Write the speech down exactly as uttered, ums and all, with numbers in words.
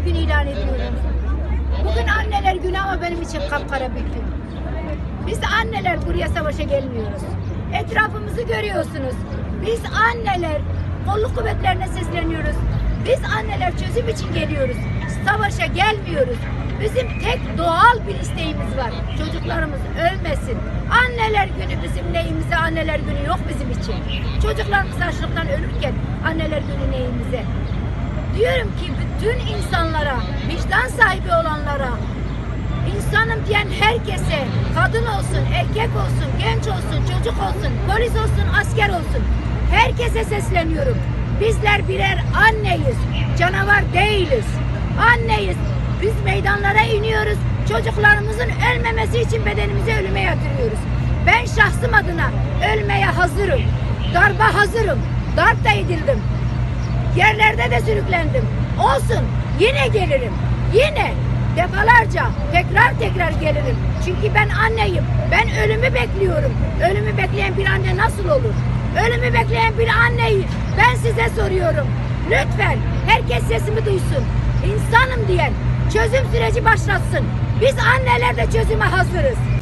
gün ilan ediyorum. Bugün anneler günü ama benim için kapkara bir gün. Biz anneler buraya savaşa gelmiyoruz. Etrafımızı görüyorsunuz. Biz anneler kolluk kuvvetlerine sesleniyoruz. Biz anneler çözüm için geliyoruz. Savaşa gelmiyoruz. Bizim tek doğal bir isteğimiz var. Çocuklarımız ölmesin. Anneler günü bizim neyimize, anneler günü yok bizim için. Çocuklarımız açlıktan ölürken anneler günü neyimize? Diyorum ki bütün insanlara, vicdan sahibi olanlara, insanım diyen herkese, kadın olsun, erkek olsun, genç olsun, çocuk olsun, polis olsun, asker olsun, herkese sesleniyorum. Bizler birer anneyiz, canavar değiliz. Anneyiz. Biz meydanlara iniyoruz. Çocuklarımızın ölmemesi için bedenimizi ölüme yatırıyoruz. Ben şahsım adına ölmeye hazırım. Darba hazırım. Darp da edildim. Yerlerde de sürüklendim. Olsun. Yine gelirim. Yine defalarca tekrar tekrar gelirim. Çünkü ben anneyim. Ben ölümü bekliyorum. Ölümü bekleyen bir anne nasıl olur? Ölümü bekleyen bir anneyi ben size soruyorum. Lütfen herkes sesimi duysun. İnsanım diyen çözüm süreci başlatsın. Biz anneler de çözüme hazırız.